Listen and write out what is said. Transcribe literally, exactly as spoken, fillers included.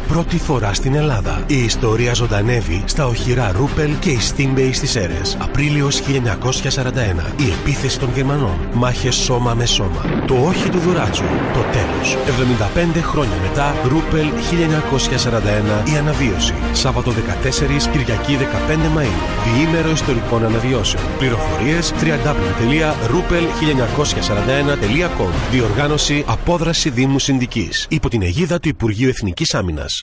πρώτη φορά στην Ελλάδα. Η ιστορία ζωντανεύει στα οχυρά Ρούπελ και η Steam Base στις Σέρρες. Απρίλιος χίλια εννιακόσια σαράντα ένα. Η επίθεση των Γερμανών. Μάχες σώμα με σώμα. Το όχι του Δουράτσου. Το τέλος. εβδομήντα πέντε χρόνια μετά. Ρούπελ χίλια εννιακόσια σαράντα ένα. Η αναβίωση. Σάββατο δεκατέσσερις, Κυριακή δεκαπέντε Μαΐου. Διήμερο ιστορικών αναβιώσεων. Πληροφορίες double-u double-u double-u τελεία ρούπελ χίλια εννιακόσια σαράντα ένα τελεία κομ. Διοργάνωση Απόδραση Δήμου Συνδικής. Υπό την αιγίδα του Υπουργείου Εθνικής Άμυνας.